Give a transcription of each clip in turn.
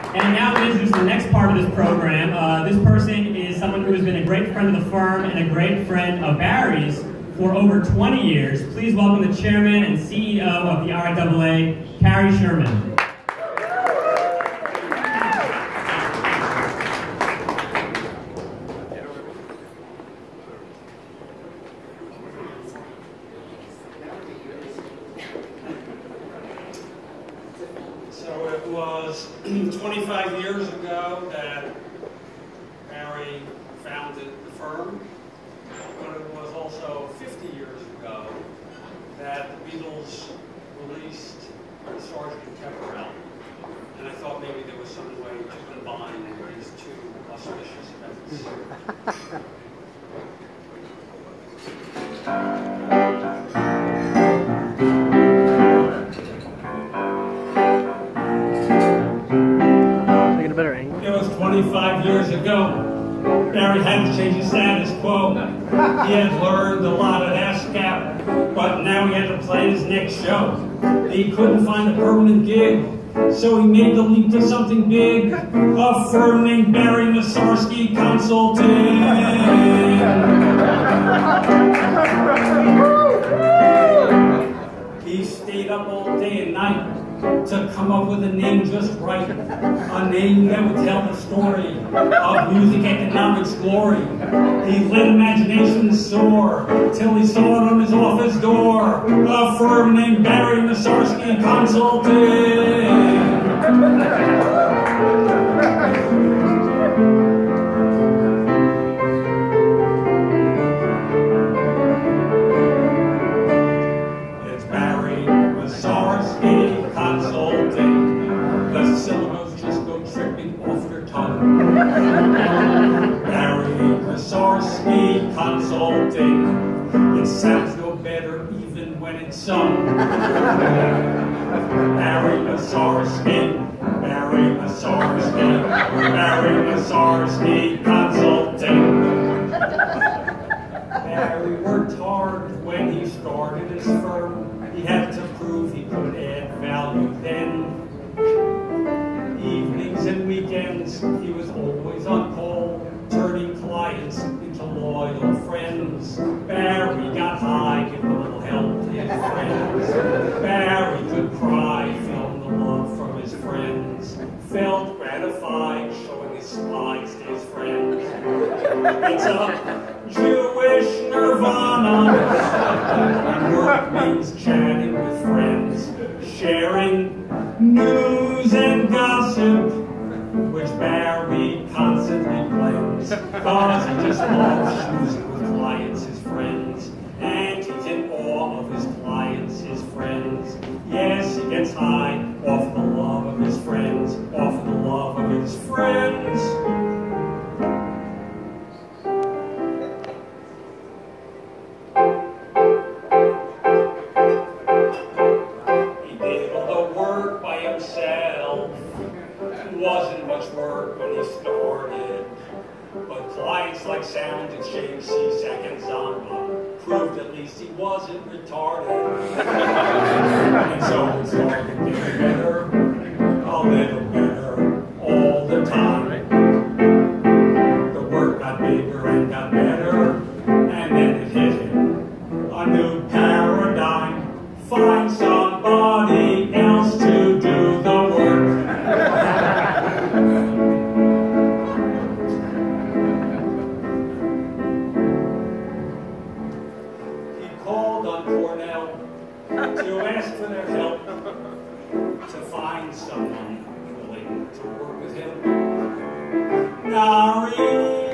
And now to introduce the next part of this program. This person is someone who has been a great friend of the firm and a great friend of Barry's for over 20 years. Please welcome the chairman and CEO of the RIAA, Carrie Sherman. So it was 25 years ago that Barry founded the firm, but it was also 50 years ago that the Beatles released Sgt. Pepper. And I thought maybe there was some way to combine these two auspicious events. It was 25 years ago. Barry had to change his status quo. He had learned a lot at ASCAP, but now he had to plan his next show. He couldn't find a permanent gig, so he made the leap to something big. A firm named Barry Masarski Consulting. He stayed up all day and night to come up with a name just right, a name that would tell the story of music economics glory. He let imagination soar till he saw it on his office door, a firm named Barry Masarski Consulting. Barry Masarski Consulting. It sounds no better even when it's sung. Barry Masarski, Barry Masarski, Barry Masarski Consulting. Barry worked hard when he started his firm. He had to prove he could add value then. Evenings and weekends, he was always on call, turning clients into loyal friends. Barry got high, give a little help to his friends. Barry could cry, feeling the love from his friends. Felt gratified, showing his smiles to his friends. It's a Jewish nirvana, and work means chatting with friends, sharing news and gossip, which Barry constantly blames, cause he just loves schmoozing with clients, his friends, and he's in awe of his clients, his friends. Yes, he gets high off the love of his friends, off the love of his friends. Wasn't much work when he started, but clients like Sound Exchange, CSAC, and Zamba proved at least he wasn't retarded. And so it started getting better, a little better, all the time. The work got bigger and got better, and then it hit him. A new paradigm, find somebody else to do the work. To ask for their help, to find someone willing to work with him. Nari!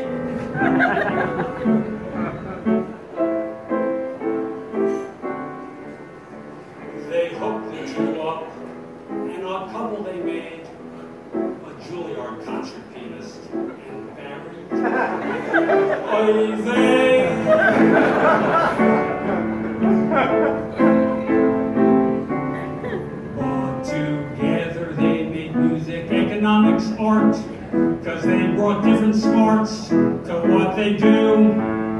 They hooked the two up, and a couple they made, a Juilliard concert pianist and Barry. Oy vey! Economics art, cause they brought different smarts to what they do.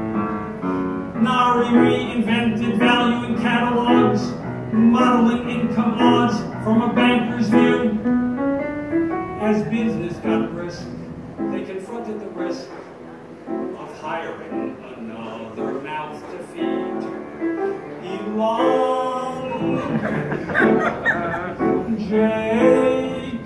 Nari reinvented value in catalogs, modeling income odds from a banker's view. As business got brisk, they confronted the risk of hiring another mouth to feed. Elon, Jake,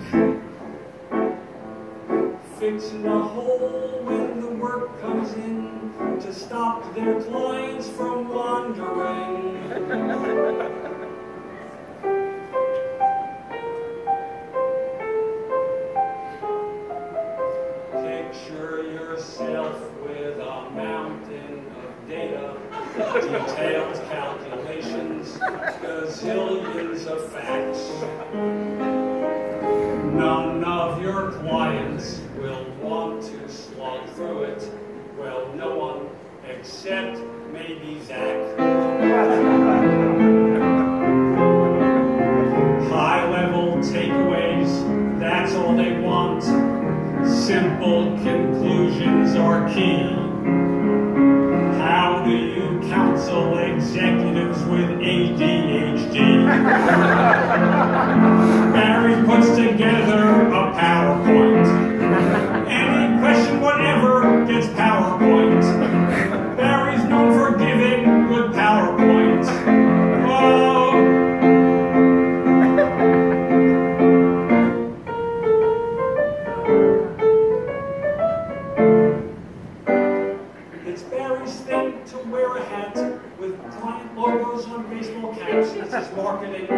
fixing a hole when the work comes in to stop their clients from wandering. Picture yourself with a mountain of data, detailed calculations, gazillions of facts. None of your clients will want to slog through it. Well, no one except maybe Zach. High-level takeaways, that's all they want. Simple conclusions are key. How do you counsel executives with ADHD? Barry puts together a PowerPoint. Any question, whatever, gets PowerPoint. Barry's known for giving good PowerPoint. Whoa. It's Barry's thing to wear a hat with client logos on baseball caps. That's his marketing.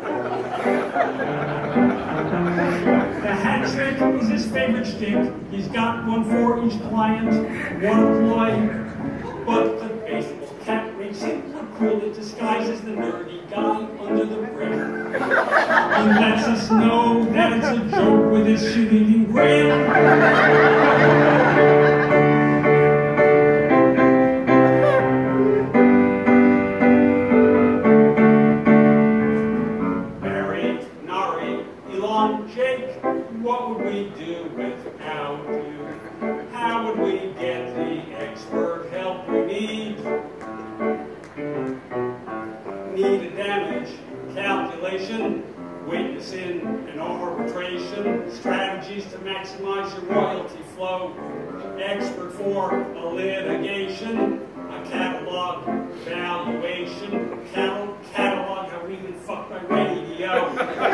The hat trick is his favorite shtick. He's got one for each client, one employee. But the baseball cap makes him look cool. It disguises the nerdy guy under the brim. He lets us know that it's a joke with his shit-eating grin. Jake, what would we do without you? How would we get the expert help we need? Need a damage calculation, witnessing an arbitration, strategies to maximize your royalty flow, expert for a litigation, a catalog valuation, catalog how we even fuck my radio.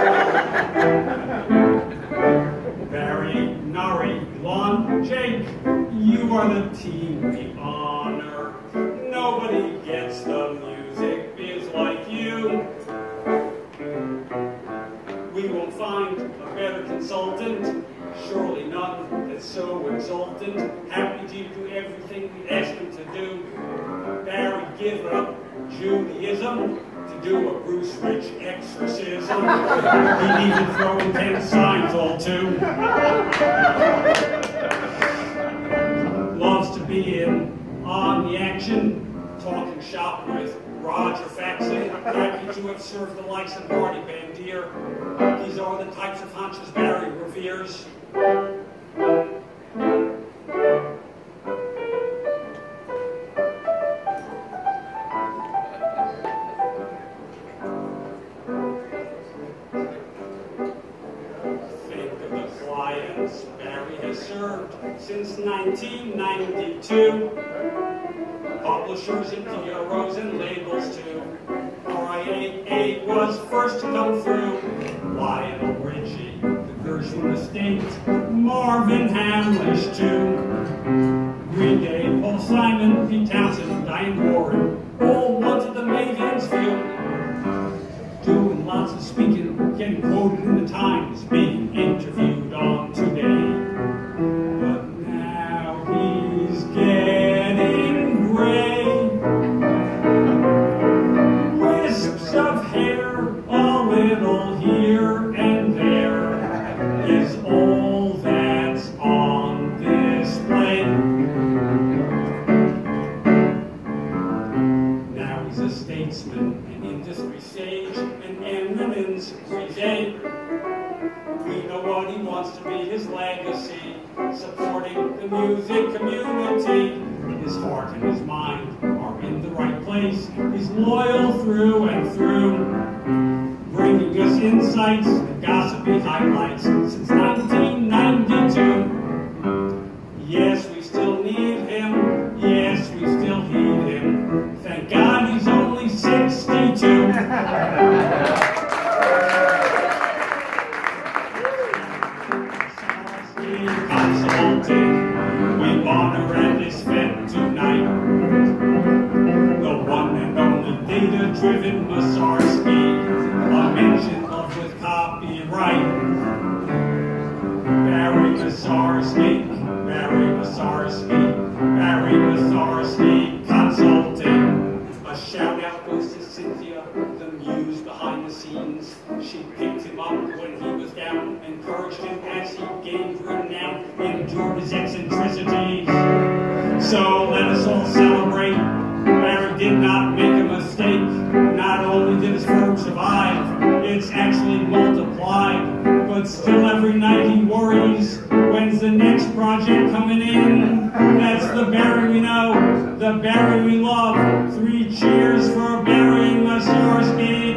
Barry, Nari, Elon, Jake, you are the team we honor. Nobody gets the music biz like you. We won't find a better consultant, surely none that's so exultant, happy to do everything we ask him to do. Barry, give up Judaism to do a Bruce Rich exorcism. He'd even throw in 10 signs all too. Loves to be in on the action, talking shop with Roger Faxon, happy to have served the likes of Marty Bandier. These are the types of hunches Barry reveres. Barry has served since 1992. Publishers and PROs and labels too. RIAA was first to come through. Lionel Richie, the Gershwin Estate, Marvin Hamlish too. Green Day, Paul Simon, Pete Townsend, Diane Warren, all wanted the Mavens view. Doing lots of speaking, getting quoted in the Times, being interviewed on Today. But now he's getting gray. Wisps of hair, a little here and there, is all that's on display. Now he's a statesman, an industry sage, an eminence risé. We know what he wants to be, his legacy, supporting the music community. His heart and his mind are in the right place. He's loyal through and through, bringing us insights and gossipy highlights since 1990. Consulting. We honor and expect tonight the one and only data-driven Masarsky, a mention of with copyright. Barry Masarsky, Barry Masarsky, Barry Masarsky Consulting. A shout out goes to Cynthia, the muse behind the scenes. She picked him up when he was down, encouraged him as he gained renown, endured his eccentricities. So let us all celebrate. Barry did not make a mistake. Not only did his firm survive, it's actually multiplied. But still every night he worries, when's the next project coming in? That's the Barry we know, the Barry we love. 3 cheers for Barry Masarsky.